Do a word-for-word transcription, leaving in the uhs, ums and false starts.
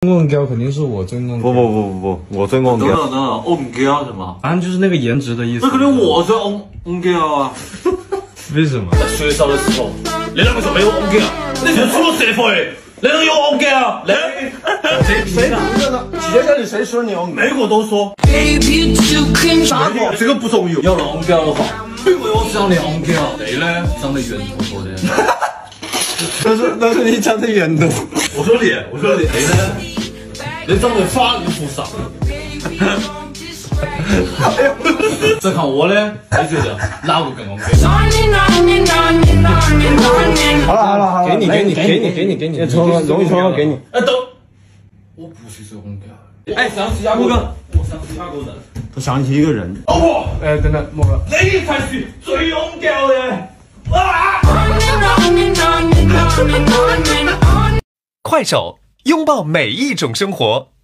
硬胶肯定是我最硬胶。 不不不不不，我最硬胶。 等等等等，硬胶什么？ 反正就是那个颜值的意思。 那肯定我最硬硬胶啊！ 为什么？ 在学校的时候，你两个就没有硬胶，你就出了社会，你能有硬胶？你谁谁不是呢？学校里谁说你硬？ 每个都说。 啥话？这个不重要。 要了硬胶的话，因为我长得硬胶，你呢长得圆坨坨的。 那是那是你长得圆的。 我说你，我说你，你呢？你长得法律扶上。再看我呢，你觉得哪个更硬？ 好了好了好了， 给你给你给你给你给你， 抽容易抽给你。 哎，等，我不是最硬胶。哎，想起哪个人？我想起哪个人？ 他想起一个人。 老婆， 哎，等等，莫哥， 你才是最硬胶的。啊！ 快手，拥抱每一种生活。